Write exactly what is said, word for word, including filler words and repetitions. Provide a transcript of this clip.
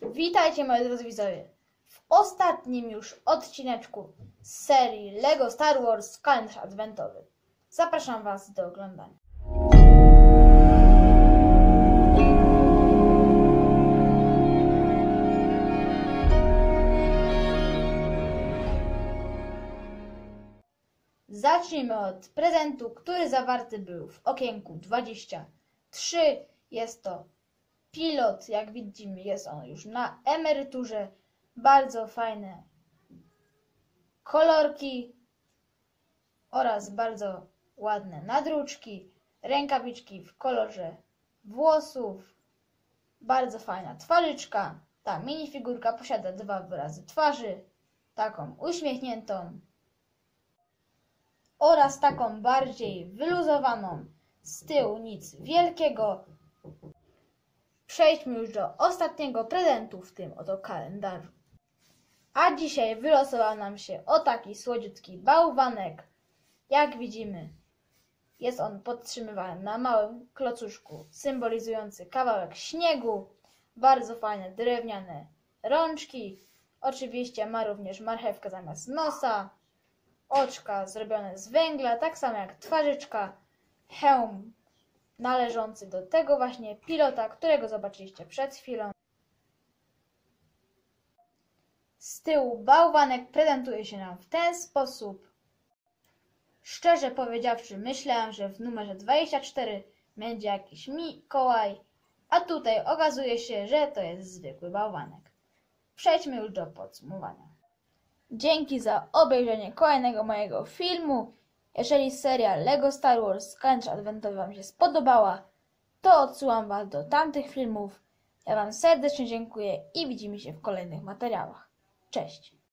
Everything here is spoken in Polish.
Witajcie moi drodzy widzowie w ostatnim już odcineczku z serii LEGO Star Wars Kalendarz Adwentowy. Zapraszam Was do oglądania. Zacznijmy od prezentu, który zawarty był w okienku dwadzieścia trzy. Jest to pilot, jak widzimy, jest on już na emeryturze. Bardzo fajne kolorki oraz bardzo ładne nadruczki, rękawiczki w kolorze włosów. Bardzo fajna twarzyczka. Ta minifigurka posiada dwa wyrazy twarzy, taką uśmiechniętą oraz taką bardziej wyluzowaną, z tyłu nic wielkiego. Przejdźmy już do ostatniego prezentu w tym oto kalendarzu. A dzisiaj wylosował nam się o taki słodziutki bałwanek. Jak widzimy, jest on podtrzymywany na małym klocuszku symbolizujący kawałek śniegu. Bardzo fajne drewniane rączki. Oczywiście ma również marchewkę zamiast nosa. Oczka zrobione z węgla, tak samo jak twarzyczka. Hełm należący do tego właśnie pilota, którego zobaczyliście przed chwilą. Z tyłu bałwanek prezentuje się nam w ten sposób. Szczerze powiedziawszy, myślałem, że w numerze dwadzieścia cztery będzie jakiś Mikołaj, a tutaj okazuje się, że to jest zwykły bałwanek. Przejdźmy już do podsumowania. Dzięki za obejrzenie kolejnego mojego filmu. Jeżeli seria LEGO Star Wars Kalendarz Adwentowy Wam się spodobała, to odsyłam Was do tamtych filmów. Ja Wam serdecznie dziękuję i widzimy się w kolejnych materiałach. Cześć!